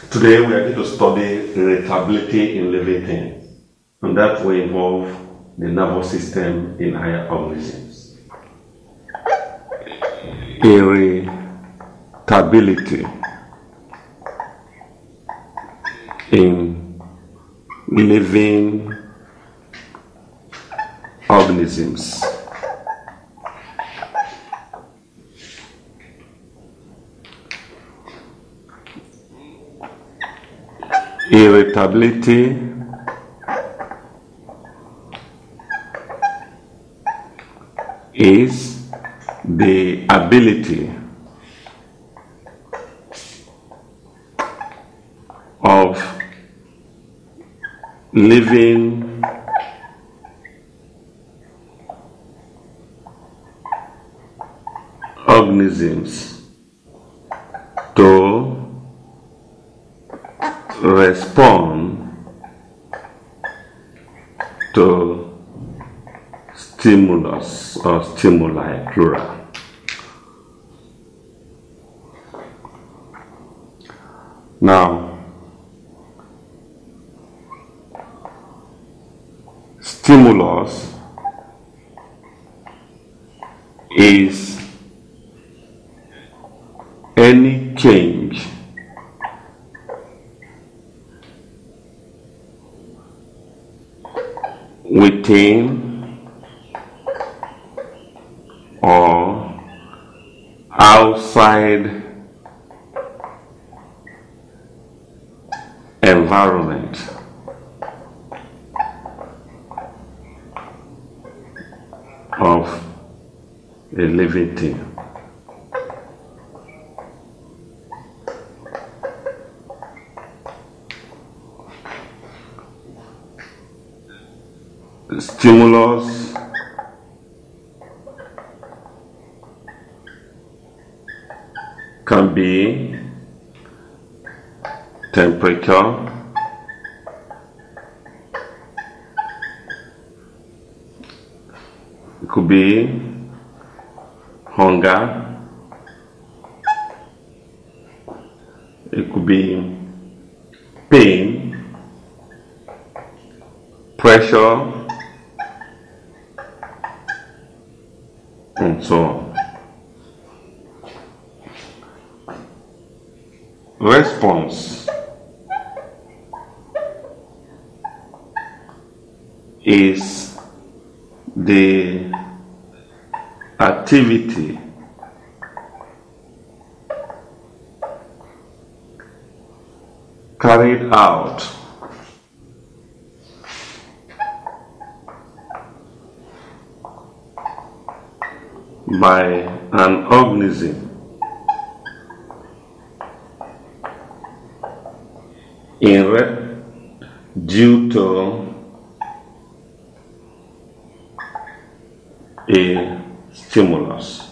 Today we are going to study irritability in living things, and that will involve the nervous system in higher organisms. Irritability in living organisms. Irritability is the ability of living organisms to respond to stimulus or stimuli, plural. Now, stimulus is any change within or outside environment of a living thing. Stimulus can be temperature, it could be hunger, it could be pain, pressure, and so on. Response is the activity carried out by an organism due to a stimulus.